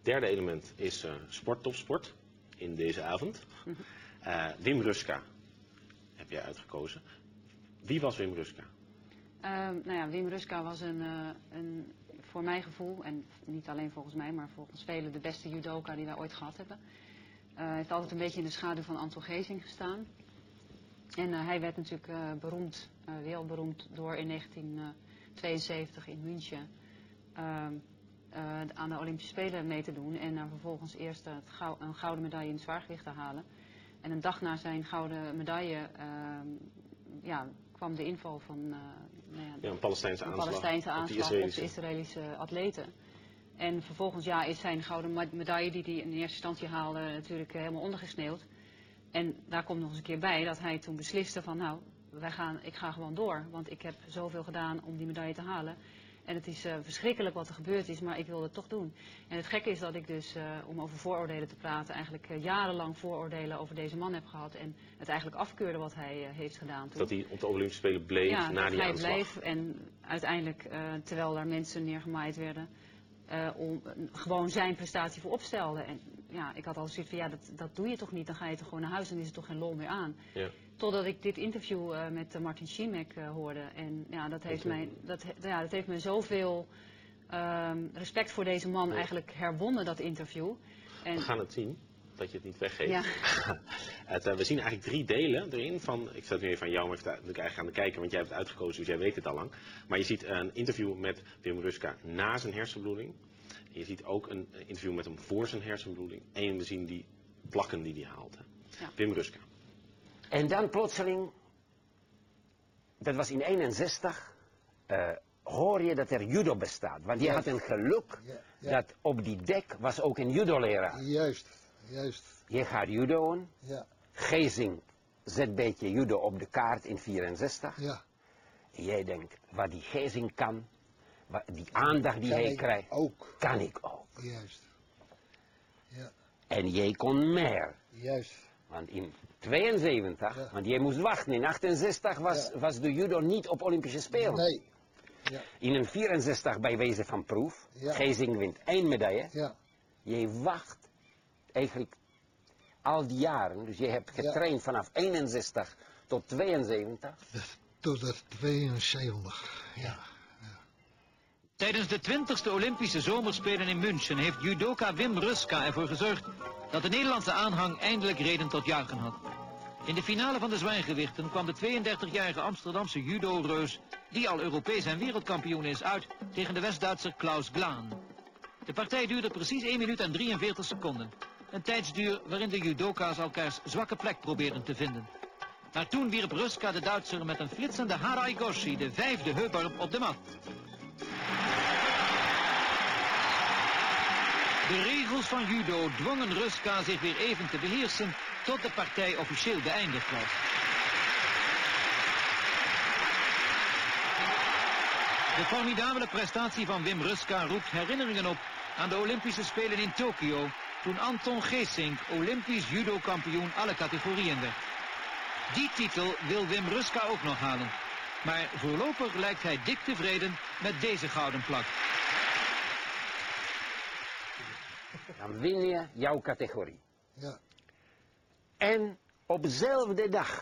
derde element is sport, topsport in deze avond. Wim Ruska heb jij uitgekozen. Wie was Wim Ruska? Nou ja, Wim Ruska was voor mijn gevoel, en niet alleen volgens mij, maar volgens velen de beste judoka die wij ooit gehad hebben. Hij heeft altijd een beetje in de schaduw van Anton Geesing gestaan. En hij werd natuurlijk beroemd, wereldberoemd door in 1972 in München aan de Olympische Spelen mee te doen. En vervolgens eerst een gouden medaille in het zwaargewicht te halen. En een dag na zijn gouden medaille kwam de inval van een Palestijnse aanslag op de Israëlische atleten. En vervolgens is zijn gouden medaille die hij in eerste instantie haalde natuurlijk helemaal ondergesneeuwd. En daar komt nog eens een keer bij dat hij toen besliste van nou, ik ga gewoon door. Want ik heb zoveel gedaan om die medaille te halen. En het is verschrikkelijk wat er gebeurd is, maar ik wil het toch doen. En het gekke is dat ik dus, om over vooroordelen te praten, eigenlijk jarenlang vooroordelen over deze man heb gehad. En het eigenlijk afkeurde wat hij heeft gedaan toen. Dat hij op de Olympische Spelen bleef na die aanslag. Ja, hij bleef en uiteindelijk, terwijl daar mensen neergemaaid werden, gewoon zijn prestatie voor opstelde. En ja, ik had al zoiets van, dat doe je toch niet, dan ga je toch gewoon naar huis en is er toch geen lol meer aan. Ja. Totdat ik dit interview met Martin Šimek hoorde. En ja, dat heeft mij zoveel respect voor deze man eigenlijk herwonnen, dat interview. En we gaan het zien, dat je het niet weggeeft. Ja. We zien eigenlijk 3 delen erin. Ik zet nu even aan jou, maar even eigenlijk aan het kijken, want jij hebt het uitgekozen, dus jij weet het al lang. Maar je ziet een interview met Wim Ruska na zijn hersenbloeding. En je ziet ook een interview met hem voor zijn hersenbloeding. En we zien die plakken die hij haalt. Ja. Wim Ruska. En dan plotseling, dat was in 1961, hoor je dat er judo bestaat. Want je had een geluk dat op die dek was ook een judo-leraar. Juist. Je gaat judoën. Ja. Geesing zet een beetje judo op de kaart in 1964. Ja. En jij denkt, wat die Geesing kan, die aandacht die hij krijgt, kan ik ook. Juist. Ja. En jij kon meer. Juist. Want in 72, want jij moest wachten, in 68 was de judo niet op Olympische Spelen. Nee. Ja. In 64 bij wijze van proef, Geesing wint 1 medaille. Ja. Jij wacht eigenlijk al die jaren, dus je hebt getraind vanaf 61 tot 72. Tot 72, ja. Tijdens de 20e Olympische Zomerspelen in München heeft judoka Wim Ruska ervoor gezorgd dat de Nederlandse aanhang eindelijk reden tot juichen had. In de finale van de zwaargewichten kwam de 32-jarige Amsterdamse judo-reus, die al Europees en wereldkampioen is, uit tegen de West-Duitser Klaus Glaan. De partij duurde precies 1 minuut en 43 seconden. Een tijdsduur waarin de judoka's elkaars zwakke plek probeerden te vinden. Maar toen wierp Ruska de Duitser met een flitsende Harai Goshi, de 5e heuparm, op de mat. De regels van judo dwongen Ruska zich weer even te beheersen tot de partij officieel beëindigd was. De formidabele prestatie van Wim Ruska roept herinneringen op aan de Olympische Spelen in Tokio, toen Anton Geesink Olympisch judo-kampioen alle categorieën werd. Die titel wil Wim Ruska ook nog halen. Maar voorlopig lijkt hij dik tevreden met deze gouden plak. Dan win je jouw categorie. Ja. En op dezelfde dag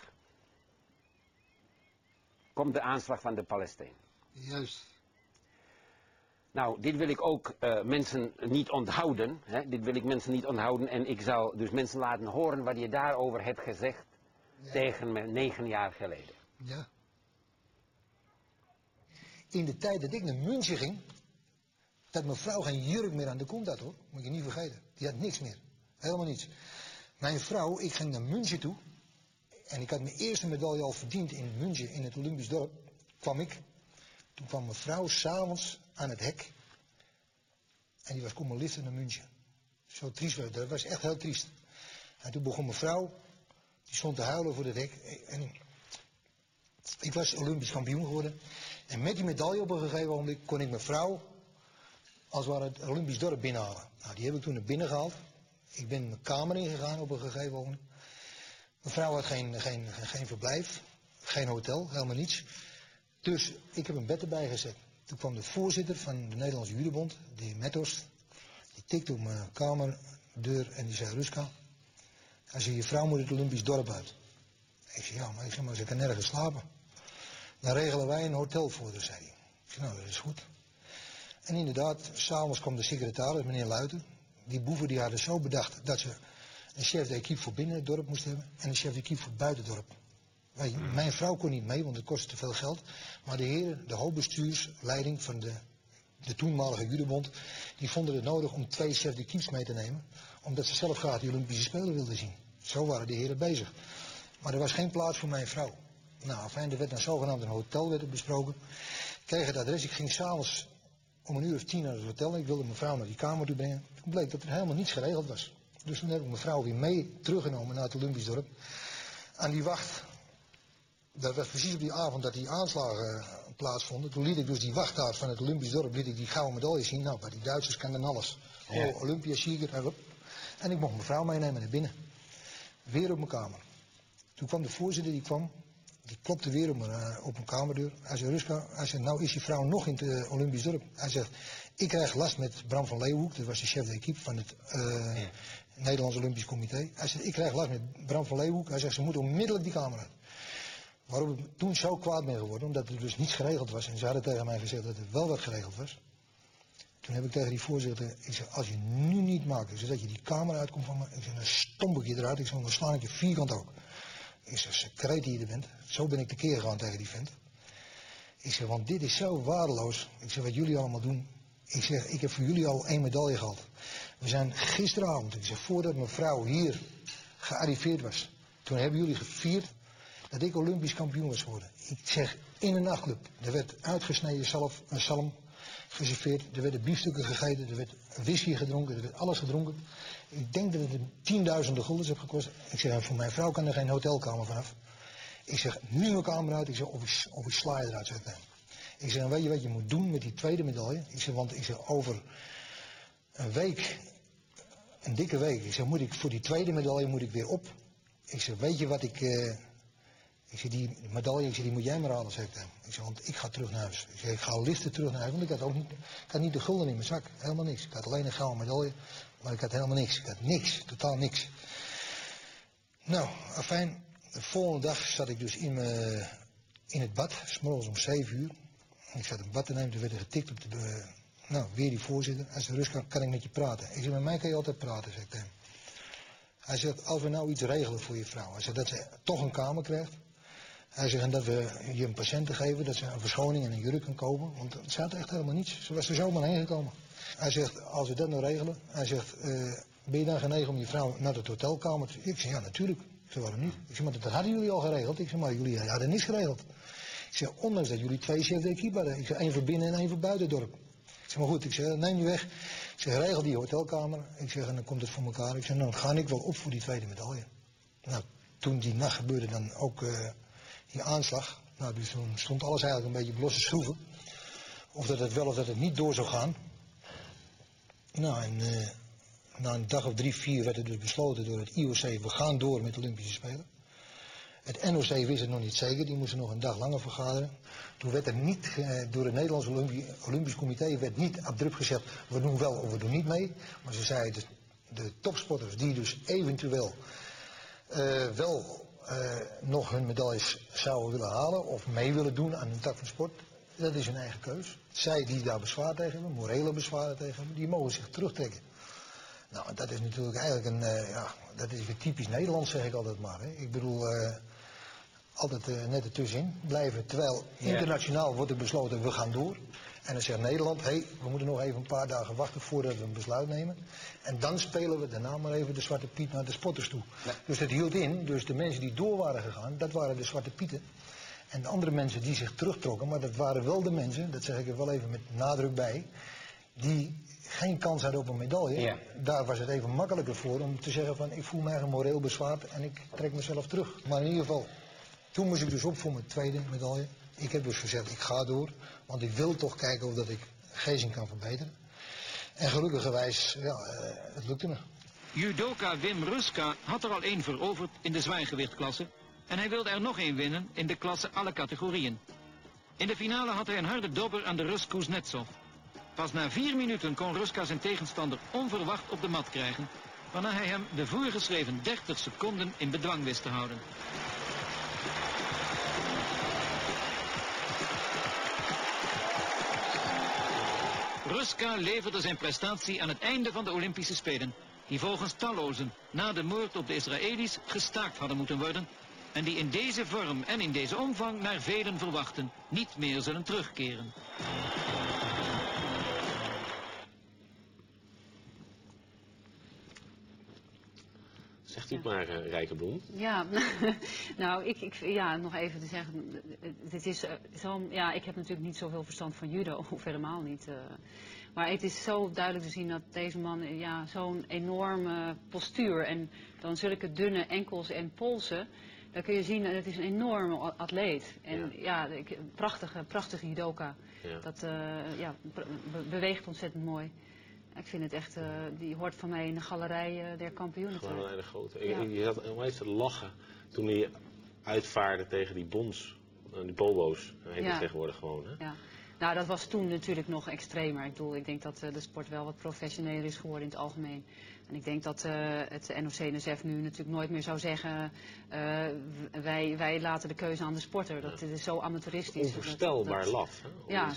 komt de aanslag van de Palestijnen. Juist. Nou, dit wil ik ook mensen niet onthouden. Hè? Dit wil ik mensen niet onthouden. En ik zal dus mensen laten horen wat je daarover hebt gezegd tegen me 9 jaar geleden. Ja. In de tijd dat ik naar München ging, dat mijn vrouw geen jurk meer aan de kont had, hoor. Moet je niet vergeten. Die had niks meer. Helemaal niets. Mijn vrouw, ik ging naar München toe. En ik had mijn eerste medaille al verdiend in München, in het Olympisch dorp. Toen kwam mijn vrouw s'avonds aan het hek. En die was komen liften naar München. Zo triest was het. Dat was echt heel triest. En toen begon mijn vrouw, die stond te huilen voor het hek. En ik was Olympisch kampioen geworden. En met die medaille op een gegeven moment kon ik mijn vrouw als het ware het Olympisch dorp binnenhalen. Nou, die heb ik toen naar binnen gehaald. Ik ben mijn kamer ingegaan op een gegeven moment. Mijn vrouw had geen verblijf, geen hotel, helemaal niets. Dus ik heb een bed erbij gezet. Toen kwam de voorzitter van de Nederlandse Judobond, de heer Methorst. Die tikte op mijn kamerdeur en die zei, Ruska, hij zei, je vrouw moet het Olympisch dorp uit. Ik zei, ja, maar ze kan nergens slapen. Dan regelen wij een hotel voor haar, zei hij. Ik zei, nou, dat is goed. En inderdaad, s'avonds kwam de secretaris, meneer Luiten. Die boeven die hadden zo bedacht dat ze een chef d'équipe voor binnen het dorp moesten hebben en een chef d'équipe voor buiten het dorp. Mijn vrouw kon niet mee, want het kostte te veel geld. Maar de heren, de hoofdbestuursleiding van de toenmalige judobond, die vonden het nodig om 2 chef d'équipes mee te nemen. Omdat ze zelf graag die Olympische Spelen wilden zien. Zo waren de heren bezig. Maar er was geen plaats voor mijn vrouw. Nou, fijn, er werd dan zogenaamd een hotel besproken. Ik kreeg het adres, ik ging s'avonds om 10:00 naar het hotel en ik wilde mijn vrouw naar die kamer toe brengen. Toen bleek dat er helemaal niets geregeld was. Dus toen heb ik mijn vrouw weer mee teruggenomen naar het Olympisch dorp. Aan die wacht, dat was precies op die avond dat die aanslagen plaatsvonden. Toen liet ik dus die wachtkaart van het Olympisch dorp, liet ik die gouden medaille zien. Nou, bij die Duitsers kan dan alles. Ja. Oh, Olympiasieger. En ik mocht mijn vrouw meenemen naar binnen. Weer op mijn kamer. Toen kwam de voorzitter, die klopte weer op mijn kamerdeur. Hij zei, Ruska, hij zei, nou is je vrouw nog in het Olympisch dorp. Hij zegt, ik krijg last met Bram van Leeuwenhoek, dat was de chef d'équipe van het Nederlands Olympisch Comité. Hij zegt, ik krijg last met Bram van Leeuwenhoek. Hij zegt, ze moet onmiddellijk die kamer uit. Waarop ik toen zo kwaad ben geworden, omdat er dus niets geregeld was. En ze hadden tegen mij gezegd dat er wel wat geregeld was. Toen heb ik tegen die voorzitter, ik zeg, als je nu niet maakt, ik zeg, dat je die kamer uitkomt van me, ik zeg, dan stomp ik je eruit, ik zeg, dan sla ik je vierkant ook. Ik zeg, secreet die je er bent. Zo ben ik tekeer gegaan tegen die vent. Ik zeg, want dit is zo waardeloos. Ik zeg, wat jullie allemaal doen. Ik zeg, ik heb voor jullie al 1 medaille gehad. We zijn gisteravond, ik zeg, voordat mijn vrouw hier gearriveerd was, toen hebben jullie gevierd dat ik Olympisch kampioen was geworden. Ik zeg, in een nachtclub. Er werd uitgesneden zalm geserveerd. Er werden biefstukken gegeten. Er werd whisky gedronken. Er werd alles gedronken. Ik denk dat het 10.000 guldens heeft gekost. Ik zeg, voor mijn vrouw kan er geen hotelkamer vanaf. Ik zeg, nu mijn kamer uit. Ik zeg, of ik sla je eruit zetten. Ik zeg, weet je wat je moet doen met die tweede medaille? Ik zeg, want ik zeg, over een week, een dikke week. Ik zeg, moet ik voor die tweede medaille moet ik weer op. Ik zeg, weet je wat ik zeg, die medaille, ik zeg, die moet jij maar halen, zeg ik tegen hem. Ik zeg, want ik ga terug naar huis. Ik zeg, ik ga liften terug naar huis, want ik had niet de gulden in mijn zak. Helemaal niks. Ik had alleen een gouden medaille, maar ik had helemaal niks. Ik had niks, totaal niks. Nou, afijn, de volgende dag zat ik dus in het bad, 's morgens om 7:00. Ik zat een bad te nemen, toen werd er getikt op de, weer die voorzitter. Hij zei, Ruska, kan ik met je praten? Ik zeg, met mij kan je altijd praten, zeg ik tegen hem. Hij zegt, als we nou iets regelen voor je vrouw. Hij zegt, dat ze toch een kamer krijgt. Hij zegt, en dat we je een patiënten geven, dat ze een verschoning en een jurk kan kopen. Want ze had echt helemaal niets. Ze was er zomaar heen gekomen. Hij zegt, als we dat nou regelen. Hij zegt, ben je dan genegen om je vrouw naar de hotelkamer te... Ik zeg, ja, natuurlijk. Ik zeg, waarom niet? Ik zeg, maar dat hadden jullie al geregeld. Ik zeg, maar jullie hadden niets geregeld. Ik zeg, ondanks dat jullie 2 chefs d'équipe hadden. Ik zeg, 1 voor binnen en 1 voor buiten het dorp. Ik zeg, maar goed, ik zeg, neem je weg. Ik zeg, regel die hotelkamer. Ik zeg, en dan komt het voor elkaar. Ik zeg, nou, dan ga ik wel op voor die tweede medaille. Nou, toen die nacht gebeurde dan ook die aanslag. Nou, dus toen stond alles eigenlijk een beetje op losse schroeven. Of dat het wel of dat het niet door zou gaan. Nou, en na een dag of 3, 4 werd het dus besloten door het IOC, we gaan door met de Olympische Spelen. Het NOC wist het nog niet zeker, die moesten nog een dag langer vergaderen. Toen werd er niet, door het Nederlands Olympisch Comité, werd niet op druk gezet, we doen wel of we doen niet mee. Maar ze zeiden, de topsporters die dus eventueel nog hun medailles zouden willen halen of mee willen doen aan een tak van sport, dat is hun eigen keus. Zij die daar bezwaar tegen hebben, morele bezwaren tegen hebben, die mogen zich terugtrekken. Nou, dat is natuurlijk eigenlijk dat is weer typisch Nederlands, zeg ik altijd maar. Hè. Ik bedoel, altijd net ertussenin blijven, terwijl internationaal wordt er besloten, we gaan door. En dan zegt Nederland, we moeten nog even een paar dagen wachten voordat we een besluit nemen. En dan spelen we daarna maar even de Zwarte Piet naar de sporters toe. Ja. Dus dat hield in, dus de mensen die door waren gegaan, dat waren de Zwarte Pieten. En de andere mensen die zich terugtrokken, maar dat waren wel de mensen, dat zeg ik er wel even met nadruk bij, die geen kans hadden op een medaille. Ja. Daar was het even makkelijker voor om te zeggen van, ik voel mij moreel bezwaard en ik trek mezelf terug. Maar in ieder geval, toen moest ik dus op voor mijn tweede medaille. Ik heb dus gezegd, ik ga door, want ik wil toch kijken of dat ik Geesink kan verbeteren. En gelukkigerwijs, het lukte me. Judoka Wim Ruska had er al 1 veroverd in de zwaargewichtklasse en hij wilde er nog 1 winnen in de klasse alle categorieën. In de finale had hij een harde dobber aan de Rus Kuznetsov. Pas na 4 minuten kon Ruska zijn tegenstander onverwacht op de mat krijgen, waarna hij hem de voorgeschreven 30 seconden in bedwang wist te houden. Ruska leverde zijn prestatie aan het einde van de Olympische Spelen, die volgens tallozen na de moord op de Israëli's gestaakt hadden moeten worden en die in deze vorm en in deze omvang naar velen verwachten niet meer zullen terugkeren. Zegt u het maar, Rijkenbloem. Ja, nou, ja, nog even te zeggen, dit is ja, ik heb natuurlijk niet zoveel verstand van judo, of helemaal niet. Maar het is zo duidelijk te zien dat deze man, ja, zo'n enorme postuur en dan zulke dunne enkels en polsen, dan kun je zien dat het is een enorme atleet. En ja, prachtige judoka. Ja. Dat beweegt ontzettend mooi. Ik vind het echt, die hoort van mij in de galerij der kampioenen. Gewoon een hele grote. Ja. Je had onwijs te lachen toen hij uitvaarde tegen die bons, die bobo's, heet het tegenwoordig gewoon. Hè? Ja. Nou, dat was toen natuurlijk nog extremer. Ik denk dat de sport wel wat professioneler is geworden in het algemeen. En ik denk dat het NOC-NSF nu natuurlijk nooit meer zou zeggen, wij laten de keuze aan de sporter. Dat is zo amateuristisch. Onvoorstelbaar laf. Hè? Ja,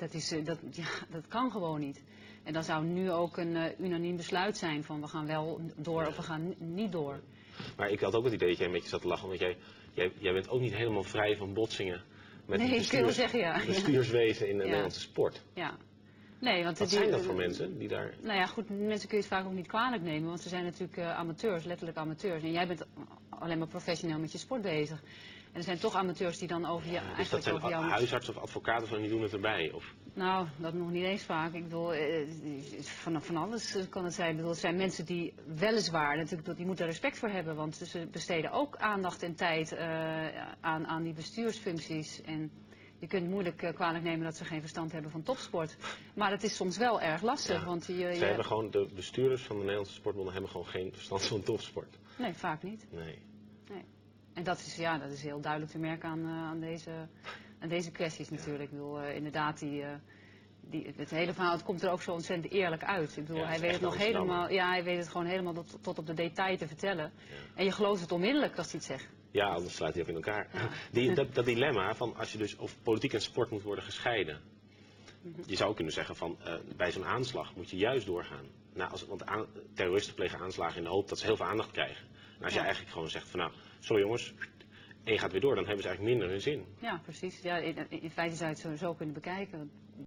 dat kan gewoon niet. En dan zou nu ook een unaniem besluit zijn van we gaan wel door of we gaan niet door. Maar ik had ook het idee dat jij een beetje zat te lachen, want jij bent ook niet helemaal vrij van botsingen met het bestuurswezen in de Nederlandse sport. Ja. Nee, want wat zijn dat voor mensen die daar... Nou ja, goed, mensen kun je het vaak ook niet kwalijk nemen, want ze zijn natuurlijk amateurs, letterlijk amateurs. En jij bent alleen maar professioneel met je sport bezig. En er zijn toch amateurs die dan over je... Dus dat zijn huisartsen of advocaten van die doen het erbij? Of? Nou, dat nog niet eens vaak. Ik bedoel, van alles kan het zijn. Ik bedoel, het zijn mensen die weliswaar, natuurlijk, die moeten er respect voor hebben. Want ze besteden ook aandacht en tijd aan die bestuursfuncties. En je kunt moeilijk kwalijk nemen dat ze geen verstand hebben van topsport. Maar het is soms wel erg lastig. Ja. Want Ze hebben gewoon, de bestuurders van de Nederlandse sportbonden hebben gewoon geen verstand van topsport. Nee, vaak niet. Nee. En dat is heel duidelijk te merken aan deze kwesties natuurlijk. Ik bedoel, inderdaad, het hele verhaal, het komt er ook zo ontzettend eerlijk uit. Ik bedoel, hij weet het nog helemaal, hij weet het gewoon helemaal tot op de detail te vertellen. Ja. En je gelooft het onmiddellijk als hij het zegt. Ja, anders sluit hij ook in elkaar. Ja. Dat dilemma van als je dus of politiek en sport moet worden gescheiden. Je zou kunnen zeggen van bij zo'n aanslag moet je juist doorgaan. Nou, want terroristen plegen aanslagen in de hoop dat ze heel veel aandacht krijgen. En als je eigenlijk gewoon zegt van nou, sorry jongens, en je gaat weer door, dan hebben ze eigenlijk minder hun zin. Ja, precies. Ja, in feite zou je het zo kunnen bekijken.